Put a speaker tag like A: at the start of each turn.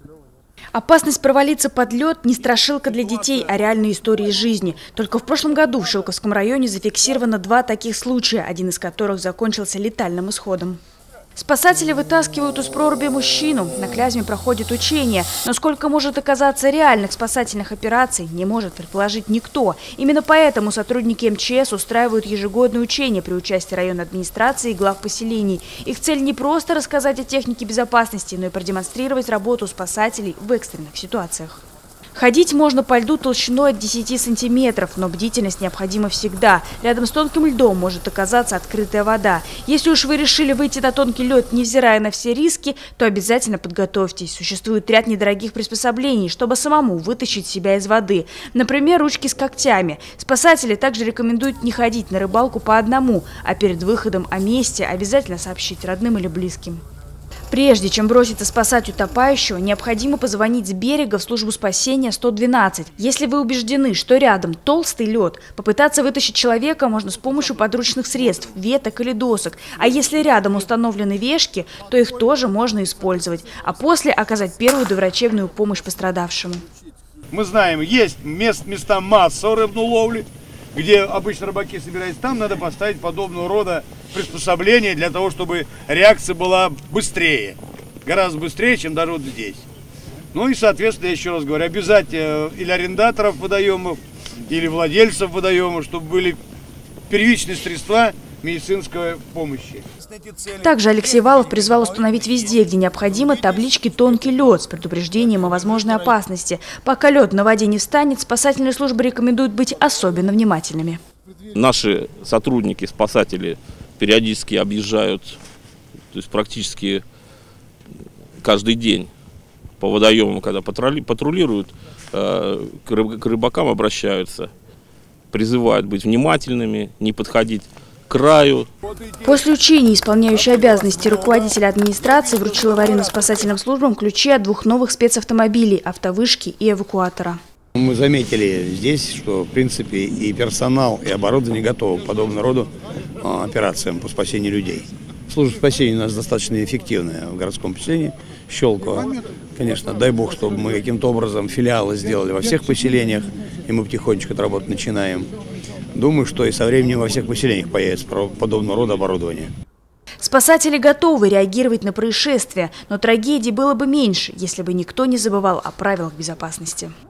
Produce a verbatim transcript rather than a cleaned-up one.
A: Опасность провалиться под лед не страшилка для детей, а реальные истории из жизни. Только в прошлом году в Шилковском районе зафиксировано два таких случая, один из которых закончился летальным исходом. Спасатели вытаскивают из проруби мужчину. На Клязьме проходит учение. Но сколько может оказаться реальных спасательных операций, не может предположить никто. Именно поэтому сотрудники эм че эс устраивают ежегодные учения при участии районной администрации и глав поселений. Их цель не просто рассказать о технике безопасности, но и продемонстрировать работу спасателей в экстренных ситуациях. Ходить можно по льду толщиной от десяти сантиметров, но бдительность необходима всегда. Рядом с тонким льдом может оказаться открытая вода. Если уж вы решили выйти на тонкий лед, невзирая на все риски, то обязательно подготовьтесь. Существует ряд недорогих приспособлений, чтобы самому вытащить себя из воды. Например, ручки с когтями. Спасатели также рекомендуют не ходить на рыбалку по одному, а перед выходом о месте обязательно сообщить родным или близким. Прежде чем броситься спасать утопающего, необходимо позвонить с берега в службу спасения сто двенадцать. Если вы убеждены, что рядом толстый лед, попытаться вытащить человека можно с помощью подручных средств, веток или досок. А если рядом установлены вешки, то их тоже можно использовать, а после оказать первую доврачебную помощь пострадавшему.
B: Мы знаем, есть мест, места массовой рыбной ловли, где обычно рыбаки собираются, там надо поставить подобного рода приспособления для того, чтобы реакция была быстрее, гораздо быстрее, чем даже вот здесь. Ну и, соответственно, я еще раз говорю, обязательно или арендаторов водоемов, или владельцев водоемов, чтобы были первичные средства медицинской помощи.
A: Также Алексей Валов призвал установить везде, где необходимо, таблички «Тонкий лед» с предупреждением о возможной опасности. Пока лед на воде не встанет, спасательные службы рекомендуют быть особенно внимательными.
C: Наши сотрудники, спасатели периодически объезжают, то есть практически каждый день по водоемам, когда патрулируют, к рыбакам обращаются, призывают быть внимательными, не подходить к краю.
A: После учений исполняющий обязанности руководителя администрации вручил аварийно-спасательным службам ключи от двух новых спецавтомобилей, автовышки и эвакуатора.
D: Мы заметили здесь, что в принципе и персонал, и оборудование готовы к подобного рода операциям по спасению людей. Служба спасения у нас достаточно эффективная в городском поселении Щелково. Конечно, дай бог, чтобы мы каким-то образом филиалы сделали во всех поселениях, и мы потихонечку эту работу начинаем. Думаю, что и со временем во всех поселениях появится подобного рода оборудование.
A: Спасатели готовы реагировать на происшествия, но трагедий было бы меньше, если бы никто не забывал о правилах безопасности.